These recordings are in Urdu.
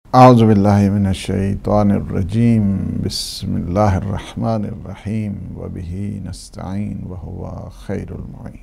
اعوذ باللہ من الشیطان الرجیم بسم اللہ الرحمن الرحیم وبہ نستعین وہو خیر المعین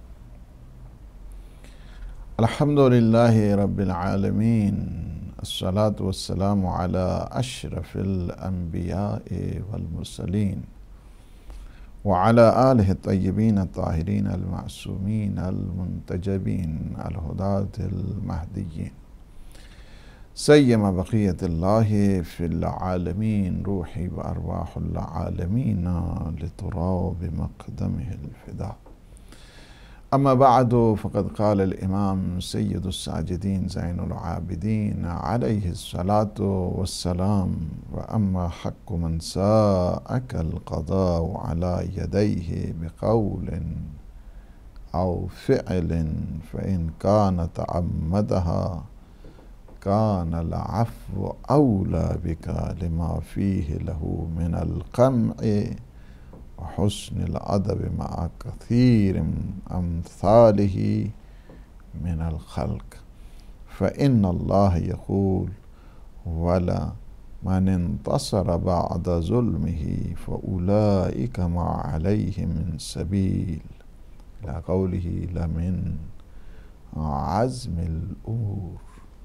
الحمدللہ رب العالمین الصلاة والسلام علی اشرف الانبیاء والمرسلین وعلی آلہ الطیبین الطاہرین المعصومین المنتجبین الہداة المہدیین سیم بقیت اللہ فی العالمین روحی و ارواح العالمین لتراب مقدمہ الفدا اما بعد فقد قال الامام سید الساجدین زین العابدین علیہ الصلاة والسلام واما حق من ساءک القضاء علی یدیہ بقول او فعل فإن كان تعمدها كان العفو أولى بك لما فيه له من القمع وحسن الأدب مع كثير أمثاله من الخلق فإن الله يقول ولا من انتصر بعد ظلمه فأولئك ما عليه من سبيل إلى قوله لمن عزم الأمور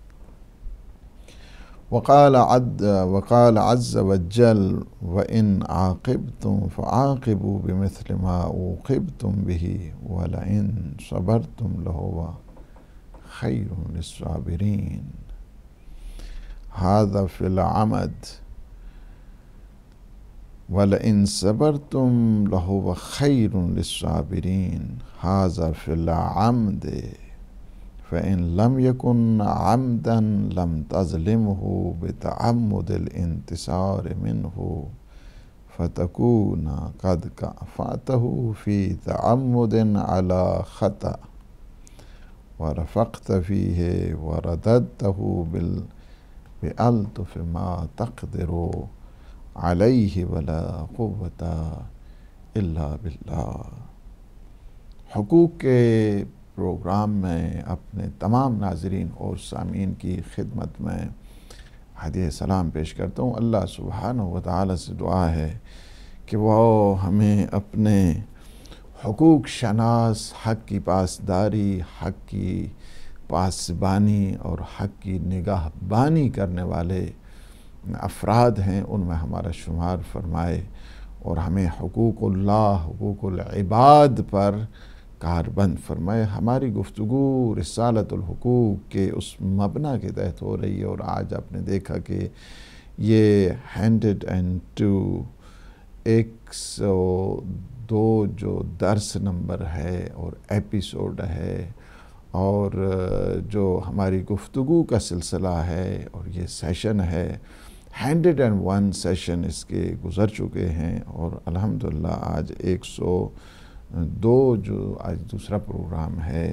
وقال عز وجل وإن عاقبتم فعاقبوا بمثل ما عوقبتم به ولئن صبرتم لهو خير للصابرين هذا في العمد ولئن صبرتم لهو خير للصابرين هذا في العمد فإن لم يكن عمدا لم تظلمه بتعمد الانتصار منه فتكون قد كافأته في تعمد على خطأ ورفقت فيه ورددته بألطف ما تقدر عليه ولا قوة إلا بالله۔ حقوق کے پروگرام میں اپنے تمام ناظرین اور سامعین کی خدمت میں ہدیہ سلام پیش کرتا ہوں۔ اللہ سبحانہ و تعالی سے دعا ہے کہ وہ ہمیں اپنے حقوق شناس، حق کی پاسداری، حق کی پاسبانی اور حق کی نگاہ بانی کرنے والے افراد ہیں ان میں ہمارا شمار فرمائے اور ہمیں حقوق اللہ، حقوق العباد پر کاربند فرمائے۔ ہماری گفتگو رسالت الحقوق کے اس مبنی کے تحت ہو رہی ہے اور آج آپ نے دیکھا کہ یہ 102 102 جو درس نمبر ہے اور ایپیسوڈ ہے اور جو ہماری گفتگو کا سلسلہ ہے اور یہ سیشن ہے 101 سیشن اس کے گزر چکے ہیں اور الحمدللہ آج 102 جو آج دوسرا پروگرام ہے،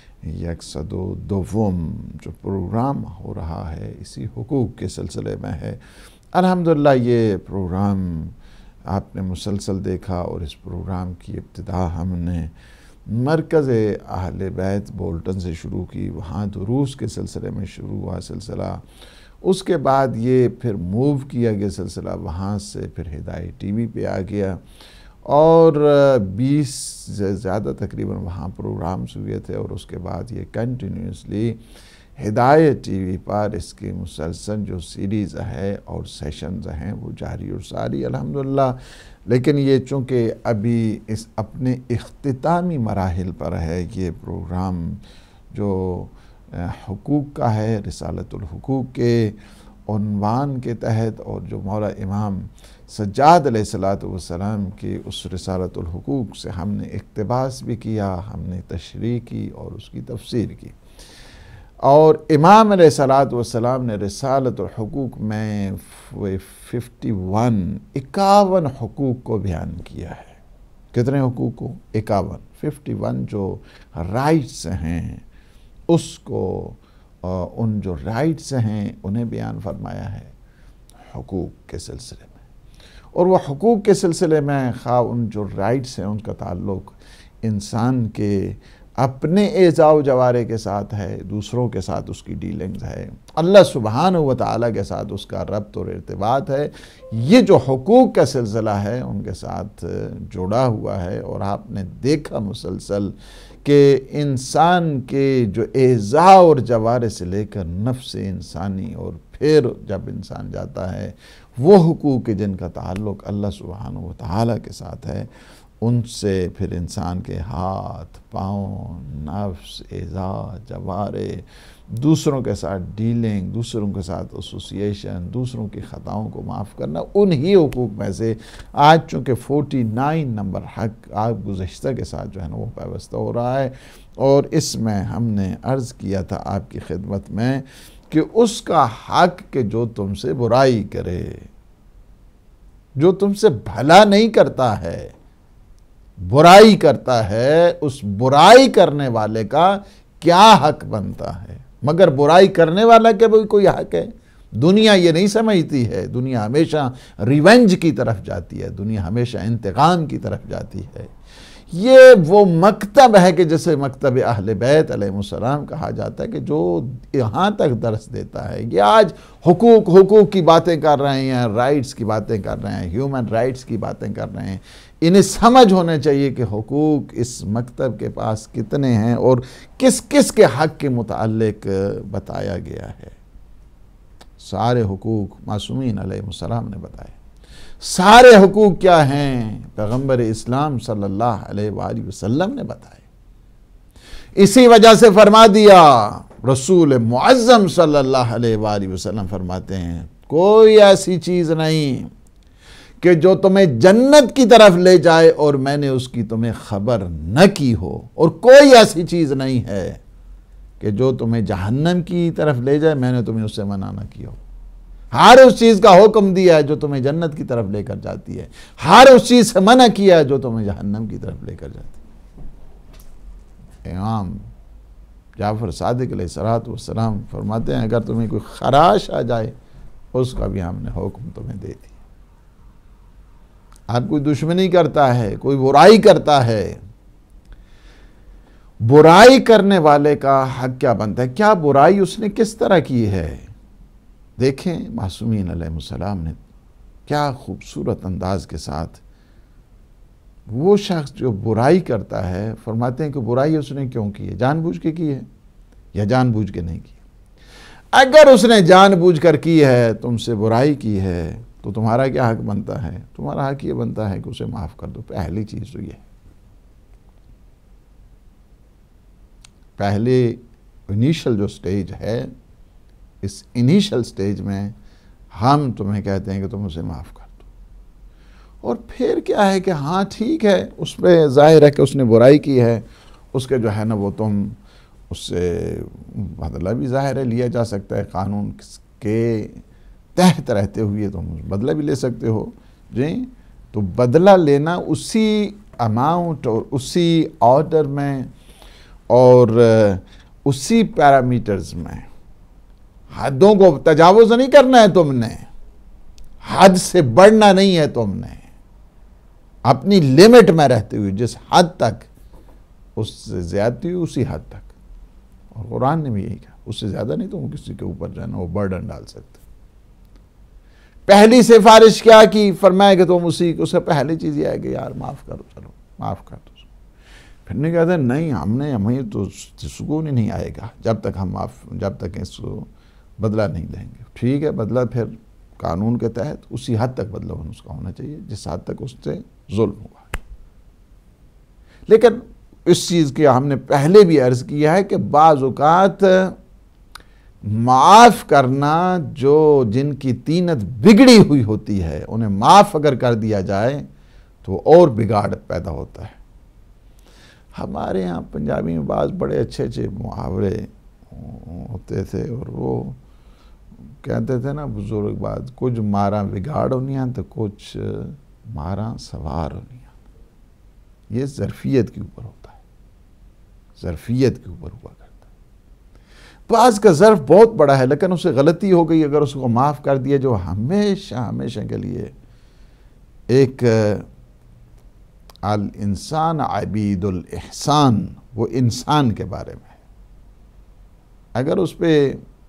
102 جو پروگرام ہو رہا ہے اسی حقوق کے سلسلے میں ہے۔ الحمدللہ یہ پروگرام آپ نے مسلسل دیکھا اور اس پروگرام کی ابتدا ہم نے مرکز اہل بیت بولٹن سے شروع کی، وہاں دروس کے سلسلے میں شروع ہوا سلسلہ، اس کے بعد یہ پھر موو کیا گیا سلسلہ، وہاں سے پھر ہدایت ٹی وی پہ آ گیا اور 20 سے زیادہ تقریباً وہاں پروگرامز ہوئے تھے اور اس کے بعد یہ کنٹینیوسلی ہدایت ٹی وی پر اس کی مسلسل جو سیریز ہے اور سیشنز ہیں وہ جاری اور ساری الحمدللہ۔ لیکن یہ چونکہ ابھی اس اپنے اختتامی مراحل پر ہے، یہ پروگرام جو حقوق کا ہے، رسالت الحقوق کے عنوان کے تحت اور جو مولا امام سجاد علیہ السلام کی اس رسالت الحقوق سے ہم نے اقتباس بھی کیا، ہم نے تشریح کی اور اس کی تفسیر کی، اور امام علیہ السلام نے رسالت الحقوق میں 51 حقوق کو بیان کیا ہے۔ کتنے حقوق کو؟ 51 جو رائٹس ہیں اس کو ان جو رائٹس ہیں انہیں بیان فرمایا ہے حقوق کے سلسلے میں، اور وہ حقوق کے سلسلے میں خواہ ان جو رائٹس ہیں ان کا تعلق انسان کے اپنے اعضاء و جوارح کے ساتھ ہے، دوسروں کے ساتھ اس کی ڈیلنگز ہے، اللہ سبحانہ و تعالیٰ کے ساتھ اس کا ربط اور ارتباط ہے۔ یہ جو حقوق کا سلسلہ ہے ان کے ساتھ جڑا ہوا ہے، اور آپ نے دیکھا مسلسل کہ انسان کے جو اعضاء اور جوارح سے لے کر نفس انسانی، اور پھر جب انسان جاتا ہے وہ حقوق جن کا تعلق اللہ سبحانہ و تعالیٰ کے ساتھ ہے، ان سے پھر انسان کے ہاتھ، پاؤں، نفس، اعضاء، جوارح، دوسروں کے ساتھ ڈیلنگ، دوسروں کے ساتھ ایسوسیشن، دوسروں کی خطاؤں کو معاف کرنا، انہی حقوق میں سے آج چونکہ 49 نمبر حق آپ گزشتہ کے ساتھ جو ہے نا وہ پیوستہ ہو رہا ہے، اور اس میں ہم نے عرض کیا تھا آپ کی خدمت میں کہ اس کا حق کہ جو تم سے برائی کرے، جو تم سے بھلا نہیں کرتا ہے، برائی کرتا ہے، اس برائی کرنے والے کا کیا حق بنتا ہے؟ مگر برائی کرنے والا کے بھی کوئی حق ہے؟ دنیا یہ نہیں سمجھتی ہے، دنیا ہمیشہ ریونج کی طرف جاتی ہے، دنیا ہمیشہ انتقام کی طرف جاتی ہے۔ یہ وہ مکتب ہے کہ جسے مکتب اہل بیت علیہ السلام کہا جاتا ہے، کہ جو یہاں تک درس دیتا ہے۔ یہ آج حقوق کی باتیں کر رہے ہیں، رائٹس کی باتیں کر رہے ہیں، ہیومن رائٹس کی باتیں کر رہے ہیں، انہیں سمجھ ہونے چاہیے کہ حقوق اس مکتب کے پاس کتنے ہیں اور کس کس کے حق کے متعلق بتایا گیا ہے۔ سارے حقوق معصومین علیہ السلام نے بتائے۔ سارے حقوق کیا ہیں؟ پیغمبر اسلام صلی اللہ علیہ وآلہ وسلم نے بتائے۔ اسی وجہ سے فرما دیا، رسول معظم صلی اللہ علیہ وآلہ وسلم فرماتے ہیں، کوئی ایسی چیز نہیں کہ جو تمہیں جنت کی طرف لے جائے اور میں نے اس کی تمہیں خبر نہ کی ہو، اور کوئی ایسی چیز نہیں ہے کہ جو تمہیں جہنم کی طرف لے جائے میں نے تمہیں اس سے منع نہ کیا ہو۔ ہر اس چیز کا حکم دیا ہے جو تمہیں جنت کی طرف لے کر جاتی ہے، ہر اس چیز سے منع کیا ہے جو تمہیں جہنم کی طرف لے کر جاتی ہے۔ امام جعفر صادق علیہ السلام فرماتے ہیں، اگر تمہیں کوئی خراش آ جائے اس کا بھی ہم نے حکم تمہیں دے دیا۔ آپ کوئی دشمنی کرتا ہے، کوئی برائی کرتا ہے، برائی کرنے والے کا حق کیا بنتا ہے؟ کیا برائی اس نے کس طرح کی ہے؟ دیکھیں معصومین علیہ السلام نے کیا خوبصورت انداز کے ساتھ وہ شخص جو برائی کرتا ہے فرماتے ہیں کہ برائی اس نے کیوں کی ہے؟ جان بوجھ کے کی ہے یا جان بوجھ کے نہیں کی؟ اگر اس نے جان بوجھ کر کی ہے، تم سے برائی کی ہے، تو تمہارا کیا حق بنتا ہے؟ تمہارا حق یہ بنتا ہے کہ اسے معاف کر دو۔ پہلی چیز تو یہ ہے، پہلے انیشل جو سٹیج ہے، اس انیشل سٹیج میں ہم تمہیں کہتے ہیں کہ تم اسے معاف کر دو۔ اور پھر کیا ہے کہ ہاں ٹھیک ہے، اس پہ ظاہر ہے کہ اس نے برائی کی ہے، اس کے جو ہے نا وہ تم اس سے بدلہ بھی ظاہر ہے لیا جا سکتا ہے، قانون کے تحت رہتے ہوئے تم بدلہ بھی لے سکتے ہو جی۔ تو بدلہ لینا اسی اماؤنٹ اور اسی آرڈر میں اور اسی پیرامیٹرز میں، حدوں کو تجاوز نہیں کرنا ہے تم نے، حد سے بڑھنا نہیں ہے تم نے، اپنی لیمٹ میں رہتے ہوئے جس حد تک اس سے زیادتی ہوئی اسی حد تک۔ اور قرآن نے بھی یہی کہا، اس سے زیادہ نہیں تم کسی کے اوپر جو ہے نا وہ برڈن ڈال سکتے۔ پہلی سفارش کیا کی؟ فرمایا کہ تم اس سے پہلی چیز یہ ہے کہ یار معاف کرو، چلو معاف کر دو۔ پھر نہیں کہتے نہیں ہمیں تو سکون ہی نہیں آئے گا جب تک اس کو بدلہ نہیں لیں گے۔ ٹھیک ہے، بدلہ پھر قانون کے تحت اسی حد تک بدلہ اس کا ہونا چاہیے جس حد تک اس سے ظلم ہوا۔ لیکن اس چیز کی ہم نے پہلے بھی عرض کیا ہے کہ بعض اوقات معاف کرنا، جو جن کی طینت بگڑی ہوئی ہوتی ہے انہیں معاف اگر کر دیا جائے تو اور بگاڑ پیدا ہوتا ہے۔ ہمارے ہاں پنجابی میں بعض بڑے اچھے محاورے ہوتے تھے، اور وہ کہتے تھے نا بزرگ بات، کچھ ماراں بگاڑ ہونیاں تو کچھ ماراں سوار ہونیاں۔ یہ ظرفیت کے اوپر ہوتا ہے، ظرفیت کے اوپر ہوا کرتا ہے۔ بعض کا ظرف بہت بڑا ہے لیکن اسے غلطی ہو گئی، اگر اس کو معاف کر دیا جو ہمیشہ کے لیے ایک الانسان عبید الاحسان وہ انسان کے بارے میں ہے۔ اگر اس پہ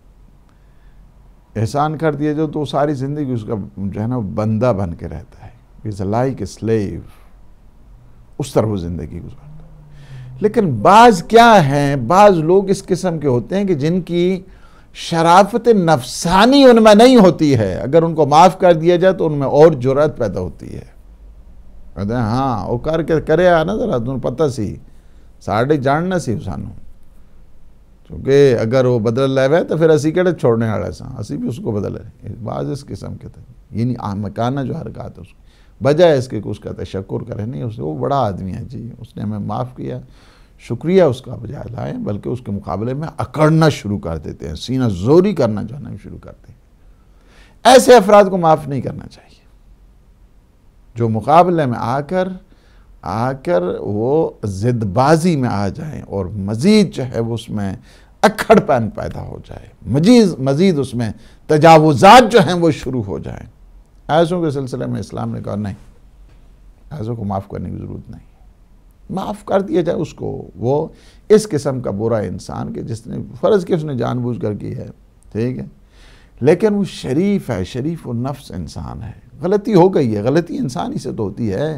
احسان کر دیا جو تو ساری زندگی اس کا جو ہے نا بندہ بن کے رہتا ہے، He's like a slave، اس طرح وہ زندگی گزارتا ہے۔ لیکن بعض کیا ہیں، بعض لوگ اس قسم کے ہوتے ہیں کہ جن کی شرافت نفسانی ان میں نہیں ہوتی ہے، اگر ان کو معاف کر دیا جائے تو ان میں اور جرأت پیدا ہوتی ہے۔ کہتے ہیں ہاں وہ کر کے کرے نا ذرا تم پتہ سی ساڑھے جاننا سی سانو، کیونکہ اگر وہ بدل لے ہوئے تو پھر اسی کہڑے چھوڑنے والے ساں، اسی بھی اس کو بدل رہے۔ بعض اس قسم کے تھے، یعنی آمکانہ جو حرکات ہے اس کو بجائے اس کے اس کا تشکر کرے، نہیں اس وہ بڑا آدمی ہے جی، اس نے ہمیں معاف کیا، شکریہ اس کا بجائے لائیں، بلکہ اس کے مقابلے میں اکڑنا شروع کر دیتے ہیں، سینہ زوری کرنا جو ہے نا شروع کرتے ہیں۔ ایسے افراد کو معاف نہیں کرنا چاہیے، جو مقابلے میں آ کر وہ ضد بازی میں آ جائیں اور مزید جو ہے وہ اس میں اکھڑ پن پیدا ہو جائے، مزید اس میں تجاوزات جو ہیں وہ شروع ہو جائیں۔ ایسوں کے سلسلے میں اسلام نے کہا نہیں، ایسوں کو معاف کرنے کی ضرورت نہیں، معاف کر دیا جائے اس کو، وہ اس قسم کا برا انسان کہ جس نے فرض کہ اس نے جان بوجھ کر کی ہے، ٹھیک ہے، لیکن وہ شریف ہے، شریف و نفس انسان ہے، غلطی ہو گئی ہے، غلطی انسان ہی سے تو ہوتی ہے،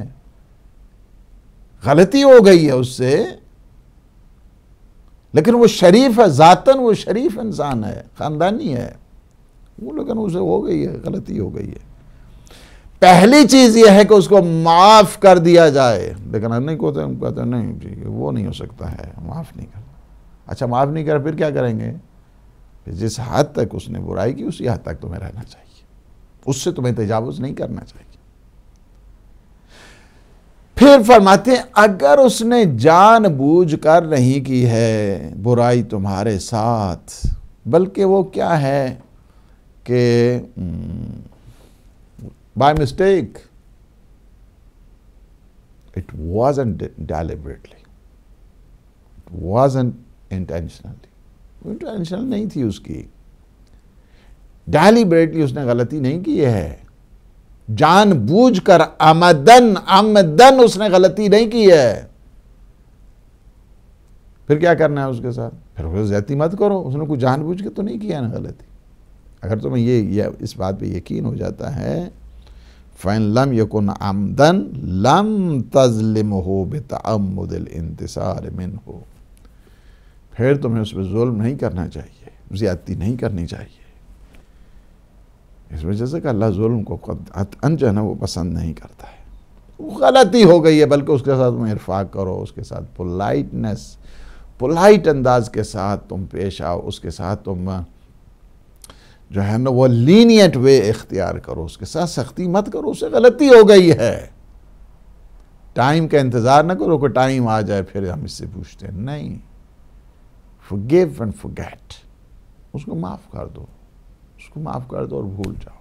غلطی ہو گئی ہے اس سے، لیکن وہ شریف ہے، ذاتاً وہ شریف انسان ہے، خاندانی ہے وہ، لیکن اسے ہو گئی ہے، غلطی ہو گئی ہے۔ پہلی چیز یہ ہے کہ اس کو معاف کر دیا جائے، لیکن ہم نہیں کہتے نہیں جی وہ نہیں ہو سکتا ہے، معاف نہیں کرنا۔ اچھا معاف نہیں کرا پھر کیا کریں گے؟ پھر جس حد تک اس نے برائی کی اسی حد تک تمہیں رہنا چاہیے، اس سے تمہیں تجاوز نہیں کرنا چاہیے۔ پھر فرماتے ہیں اگر اس نے جان بوجھ کر نہیں کی ہے برائی تمہارے ساتھ، بلکہ وہ کیا ہے کہ by mistake, it wasn't deliberately, it wasn't intentionally، intentional نہیں تھی اس کی، deliberately اس نے غلطی نہیں کی ہے، جان بوجھ کر عمدن اس نے غلطی نہیں کی ہے، پھر کیا کرنا ہے اس کے ساتھ؟ پھر وہ زیادتی مت کرو، اس نے کوئی جان بوجھ کے تو نہیں کیا نا غلطی۔ اگر تمہیں یہ اس بات پہ یقین ہو جاتا ہے فَإِن لَمْ يَكُنْ عَمْدًا لَمْ تَظْلِمْهُ بِتَعَمُّدِ الْإِنْتِصَارِ مِنْهُ، پھر تمہیں اس پہ ظلم نہیں کرنا چاہیے، زیادتی نہیں کرنی چاہیے، اس وجہ سے کہ اللہ ظلم کو قطعاً جو ہے نا وہ پسند نہیں کرتا ہے۔ وہ غلطی ہو گئی ہے، بلکہ اس کے ساتھ تم ارفاق کرو، اس کے ساتھ پولائٹ انداز کے ساتھ تم پیش آؤ، اس کے ساتھ تم جو ہے نا وہ لینیٹ وے اختیار کرو، اس کے ساتھ سختی مت کرو، اسے غلطی ہو گئی ہے۔ ٹائم کا انتظار نہ کرو کہ ٹائم آ جائے پھر ہم اس سے پوچھتے ہیں، نہیں، forgive and forget، اس کو معاف کر دو، اس کو معاف کر دو اور بھول جاؤ۔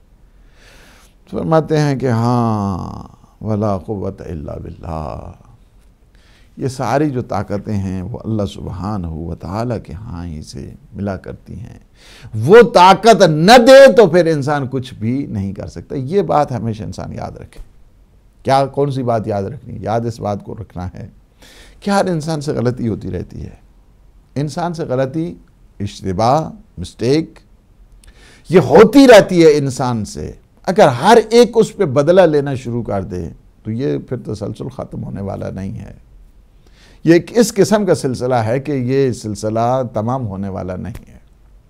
فرماتے ہیں کہ ہاں وَلَا قُوَّةَ إِلَّا بِاللَّهِ، یہ ساری جو طاقتیں ہیں وہ اللہ سبحانہ و تعالیٰ کے ہاں ہی سے ملا کرتی ہیں، وہ طاقت نہ دے تو پھر انسان کچھ بھی نہیں کر سکتا۔ یہ بات ہمیشہ انسان یاد رکھے۔ کیا کون سی بات یاد رکھنی؟ یاد اس بات کو رکھنا ہے کہ ہر انسان سے غلطی ہوتی رہتی ہے، انسان سے غلطی، اشتباہ، مسٹیک یہ ہوتی رہتی ہے انسان سے۔ اگر ہر ایک اس پہ بدلہ لینا شروع کر دے تو یہ پھر تسلسل ختم ہونے والا نہیں ہے، یہ ایک اس قسم کا سلسلہ ہے کہ یہ سلسلہ تمام ہونے والا نہیں ہے۔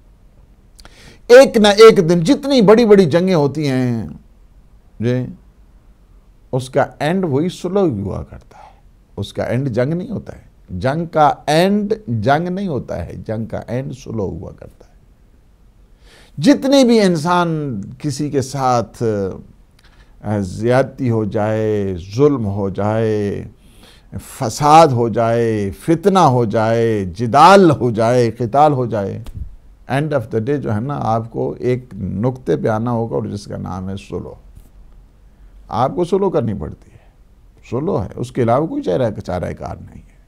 ایک نہ ایک دن جتنی بڑی بڑی جنگیں ہوتی ہیں جی، اس کا اینڈ وہی سلو ہوا کرتا ہے، اس کا اینڈ جنگ نہیں ہوتا ہے، جنگ کا اینڈ جنگ نہیں ہوتا ہے، جنگ کا اینڈ سلو ہوا کرتا ہے۔ جتنی بھی انسان کسی کے ساتھ زیادتی ہو جائے، ظلم ہو جائے، فساد ہو جائے، فتنہ ہو جائے، جدال ہو جائے، قتال ہو جائے، اینڈ آف دا ڈے جو ہے نا آپ کو ایک نقطے پہ آنا ہوگا اور جس کا نام ہے سلو۔ آپ کو سلو کرنی پڑتی ہے، سلو ہے، اس کے علاوہ کوئی چارہ کار نہیں ہے،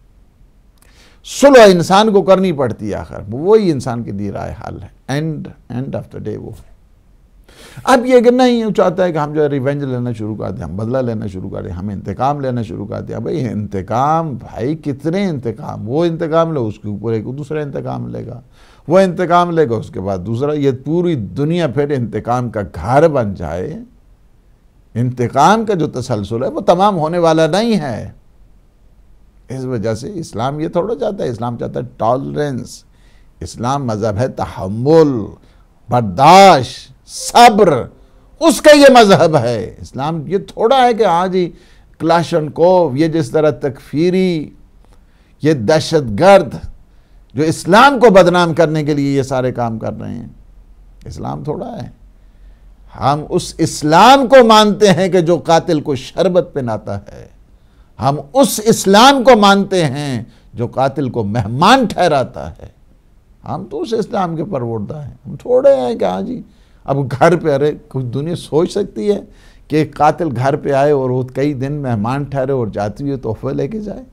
سلو انسان کو کرنی پڑتی ہے، آخر وہی انسان کی دی رائے حل ہے، اینڈ آف دا ڈے وہ ہے۔ اب یہ کہ نہیں وہ چاہتا ہے کہ ہم جو ہے ریونج لینا شروع کر دیں، ہم بدلہ لینا شروع کر دیں، ہم انتقام لینا شروع کر دیں. بھائی انتقام، بھائی کتنے انتقام؟ وہ انتقام لے، اس کے اوپر ایک دوسرا انتقام لے گا، وہ انتقام لے گا، اس کے بعد دوسرا. یہ پوری دنیا پھر انتقام کا گھر بن جائے. انتقام کا جو تسلسل ہے وہ تمام ہونے والا نہیں ہے. اس وجہ سے اسلام یہ تھوڑا چاہتا ہے. اسلام چاہتا ہے ٹالرنس. اسلام مذہب ہے تحمل، برداشت، صبر. اس کا یہ مذہب ہے. اسلام یہ تھوڑا ہے کہ ہاں جی کلاشنکوف، یہ جس طرح تکفیری، یہ دہشت گرد جو اسلام کو بدنام کرنے کے لیے یہ سارے کام کر رہے ہیں. اسلام تھوڑا ہے. ہم اس اسلام کو مانتے ہیں کہ جو قاتل کو شربت پہناتا ہے. ہم اس اسلام کو مانتے ہیں جو قاتل کو مہمان ٹھہراتا ہے. ہم تو اس اسلام کے پروردہ ہیں. ہم تھوڑے ہیں کہ ہاں جی اب گھر پہ، ارے کچھ دنیا سوچ سکتی ہے کہ ایک قاتل گھر پہ آئے اور وہ کئی دن مہمان ٹھہرے اور جاتی ہوئے تحفے لے کے جائے؟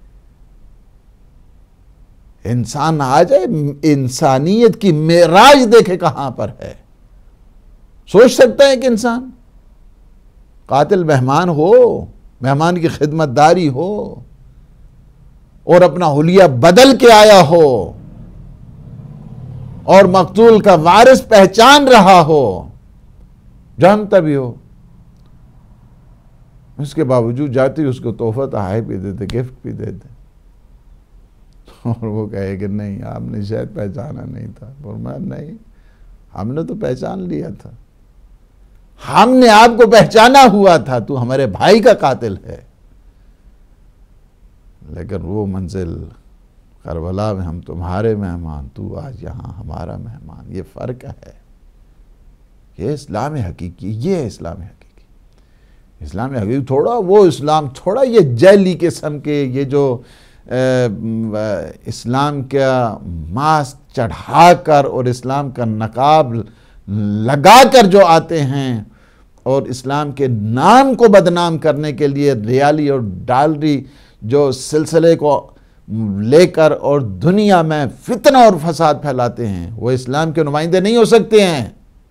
انسان آ جائے، انسانیت کی معراج دیکھے کہاں پر ہے. سوچ سکتا ہے کہ انسان قاتل مہمان ہو، مہمان کی خدمت داری ہو اور اپنا حلیہ بدل کے آیا ہو اور مقتول کا وارث پہچان رہا ہو، جانتا بھی ہو، اس کے باوجود جاتی اس کو تحفہ تحائف بھی دیتے، گفٹ بھی دیتے، اور وہ کہے کہ نہیں آپ نے شاید پہچانا نہیں تھا. فرمایا نہیں، ہم نے تو پہچان لیا تھا، ہم نے آپ کو پہچانا ہوا تھا، تو ہمارے بھائی کا قاتل ہے. لیکن وہ منزل کربلا میں ہم تمہارے مہمان، تو آج یہاں ہمارا مہمان. یہ فرق ہے. یہ اسلام حقیقی، یہ ہے اسلام حقیقی. اسلام حقیقی تھوڑا وہ اسلام، تھوڑا یہ جیلی قسم کے، یہ جو اسلام کا ماسک چڑھا کر اور اسلام کا نقاب لگا کر جو آتے ہیں اور اسلام کے نام کو بدنام کرنے کے لیے ریالی اور ڈالری جو سلسلے کو لے کر اور دنیا میں فتنہ اور فساد پھیلاتے ہیں، وہ اسلام کے نمائندے نہیں ہو سکتے ہیں.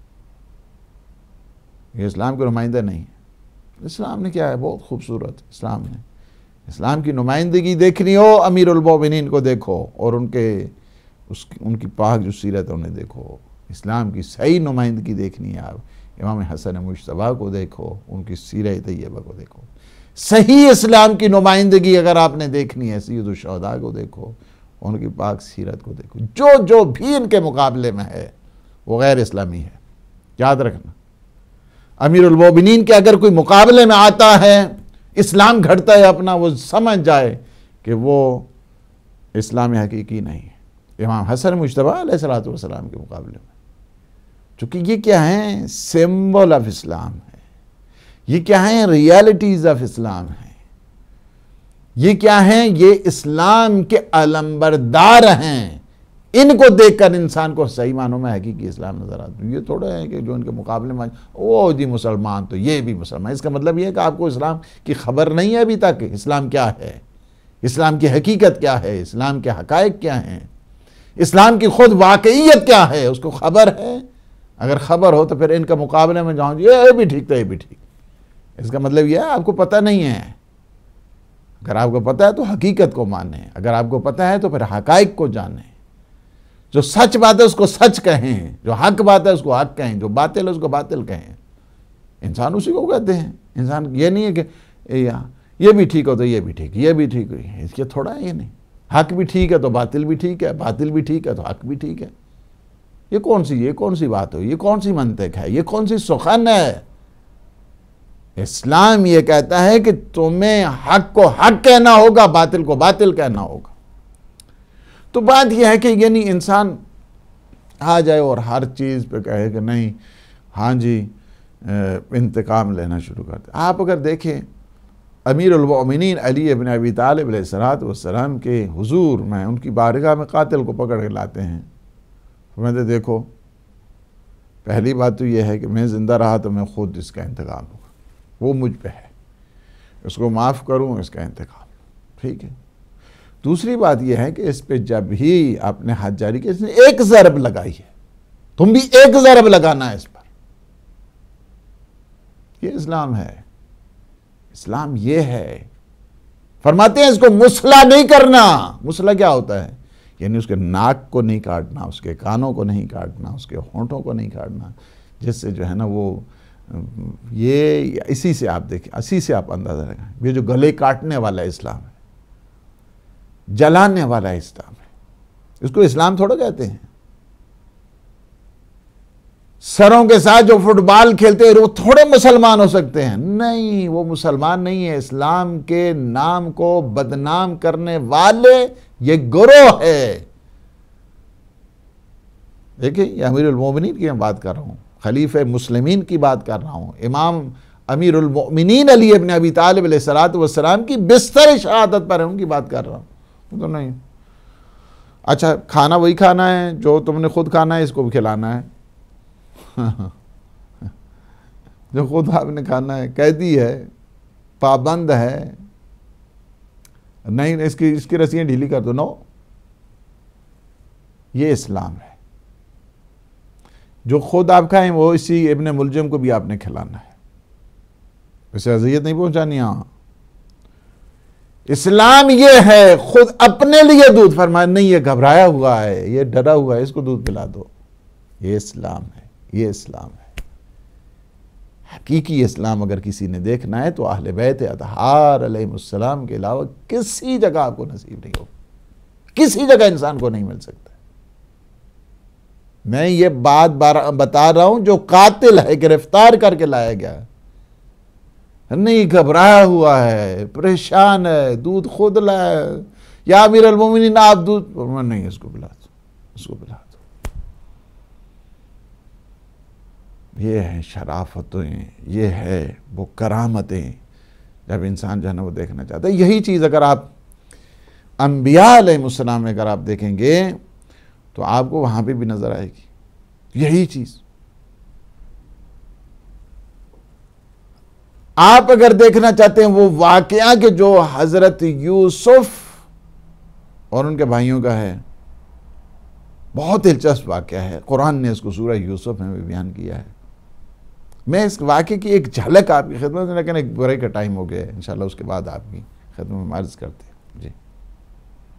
یہ اسلام کے نمائندے نہیں ہیں. اسلام نے کیا ہے بہت خوبصورت. اسلام کی نمائندگی دیکھنی ہو، امیر المومنین کو دیکھو اور ان کی پاک جو سیرت ہے انہیں دیکھو. اسلام کی صحیح نمائندگی دیکھنی ہے آپ، امام حسن مجتبیٰ کو دیکھو، ان کی سیرہ طیبہ کو دیکھو. صحیح اسلام کی نمائندگی اگر آپ نے دیکھنی ہے، سید الشہداء کو دیکھو، ان کی پاک سیرت کو دیکھو. جو بھی ان کے مقابلے میں ہے وہ غیر اسلامی ہے. یاد رکھنا، امیر المومنین کے اگر کوئی مقابلے میں آتا ہے، اسلام گھڑتا ہے اپنا، وہ سمجھ جائے کہ وہ اسلام حقیقی نہیں ہے. امام حسن مجتبیٰ علیہ السلام کے مقابلے میں، چونکہ یہ کیا ہیں؟ سمبل آف اسلام ہے. یہ کیا ہیں؟ ریالٹیز آف اسلام ہیں. یہ کیا ہیں؟ یہ اسلام کے علمبردار ہیں. ان کو دیکھ کر انسان کو صحیح معنوں میں حقیقی اسلام نظر آتا ہے. یہ تھوڑا ہے کہ جو ان کے مقابلے میں وہ جی مسلمان تو یہ بھی مسلمان. اس کا مطلب یہ ہے کہ آپ کو اسلام کی خبر نہیں ہے ابھی تک. اسلام کیا ہے؟ اسلام کی حقیقت کیا ہے؟ اسلام کے حقائق کیا ہیں؟ اسلام کی خود واقعیت کیا ہے؟ اس کو خبر ہے؟ اگر خبر ہو تو پھر ان کا مقابلے میں جاؤں یہ بھی ٹھیک تھا، یہ بھی ٹھیک. اس کا مطلب یہ ہے آپ کو پتہ نہیں ہے. اگر آپ کو پتہ ہے تو حقیقت کو مانیں، اگر آپ کو پتہ ہے تو پھر حقائق کو جانیں. جو سچ بات ہے اس کو سچ کہیں، جو حق بات ہے اس کو حق کہیں، جو باطل ہے اس کو باطل کہیں. انسان اسی کو کہتے ہیں. انسان یہ نہیں ہے کہ یہ بھی ٹھیک ہو تو یہ بھی ٹھیک، یہ بھی ٹھیک ہوئی. اس کے تھوڑا ہے یہ نہیں. حق بھی ٹھیک ہے تو باطل بھی ٹھیک ہے، باطل بھی ٹھیک ہے تو حق بھی ٹھیک ہے. یہ کون سی بات ہو؟ یہ کون سی منطق ہے؟ یہ کون سی سخن ہے؟ اسلام یہ کہتا ہے کہ تمہیں حق کو حق کہنا ہوگا، باطل کو باطل کہنا ہوگا. تو بات یہ ہے کہ یعنی انسان آ جائے اور ہر چیز پہ کہے کہ نہیں ہاں جی انتقام لینا شروع کرتے. آپ اگر دیکھیں امیر المومنین علی ابن ابی طالب علیہ السلام کے حضور میں، ان کی بارگاہ میں قاتل کو پکڑ کے لاتے ہیں. میں دیکھو پہلی بات تو یہ ہے کہ میں زندہ رہا تو میں خود اس کا انتقام ہوگا، وہ مجھ پہ ہے، اس کو معاف کروں، اس کا انتقام. ٹھیک ہے. دوسری بات یہ ہے کہ اس پہ جب ہی آپ نے حد جاری کیا، اس نے ایک ضرب لگائی ہے، تم بھی ایک ضرب لگانا ہے اس پر. یہ اسلام ہے. اسلام یہ ہے. فرماتے ہیں اس کو مسئلہ نہیں کرنا. مسئلہ کیا ہوتا ہے؟ یعنی اس کے ناک کو نہیں کاٹنا، اس کے کانوں کو نہیں کاٹنا، اس کے ہونٹوں کو نہیں کاٹنا، جس سے جو ہے نا وہ یہ اسی سے آپ دیکھیں، اسی سے آپ اندازہ لگائیں. یہ جو گلے کاٹنے والا اسلام ہے، جلانے والا اسلام ہے، اس کو اسلام تھوڑا کہتے ہیں. سروں کے ساتھ جو فٹ بال کھیلتے ہیں وہ تھوڑے مسلمان ہو سکتے ہیں. نہیں، وہ مسلمان نہیں ہے. اسلام کے نام کو بدنام کرنے والے یہ گروہ ہے. دیکھیں، یہ امیر المومنین کی میں بات کر رہا ہوں، خلیفہ مسلمین کی بات کر رہا ہوں، امام امیر المؤمنین علی ابن ابی طالب علیہ السلام کی بستر شہادت پر ان کی بات کر رہا ہوں. تو نہیں، اچھا کھانا وہی کھانا ہے جو تم نے خود کھانا ہے، اس کو بھی کھلانا ہے. جو خود آپ نے کھانا ہے، قیدی ہے، پابند ہے، نہیں اس کی رسیاں ڈھیلی کر دو. نو، یہ اسلام ہے. جو خود آپ کھائیں وہ اسی ابن ملجم کو بھی آپ نے کھلانا ہے، اسے اذیت نہیں پہنچانی. ہاں، اسلام یہ ہے. خود اپنے لیے دودھ فرمایا نہیں، یہ گھبرایا ہوا ہے، یہ ڈرا ہوا ہے، اس کو دودھ پلا دو. یہ اسلام ہے. یہ اسلام ہے. حقیقی اسلام اگر کسی نے دیکھنا ہے تو اہل بیت اطہار علیہ السلام کے علاوہ کسی جگہ آپ کو نصیب نہیں ہو، کسی جگہ انسان کو نہیں مل سکتا. میں یہ بات بتا رہا ہوں جو قاتل ہے، گرفتار کر کے لایا گیا، نہیں گھبرایا ہوا ہے، پریشان ہے، دودھ خود لائے، یا امیر المومنین آپ دودھ نہیں، اس کو پلا دو، اس کو پلا دو. یہ ہیں شرافتیں، یہ ہے وہ کرامتیں جب انسان جو ہے نا وہ دیکھنا چاہتا ہے. یہی چیز اگر آپ انبیاء علیہ السلام میں اگر آپ دیکھیں گے تو آپ کو وہاں پہ بھی نظر آئے گی یہی چیز. آپ اگر دیکھنا چاہتے ہیں وہ واقعہ کہ جو حضرت یوسف اور ان کے بھائیوں کا ہے، بہت دلچسپ واقعہ ہے. قرآن نے اس کو سورہ یوسف میں بھی بیان کیا ہے. میں اس واقعے کی ایک جھلک آپ کی خدمت میں، لیکن ایک بریک کا ٹائم ہو گیا ہے، انشاءاللہ اس کے بعد آپ کی خدمت میں عرض کرتے ہیں. جی.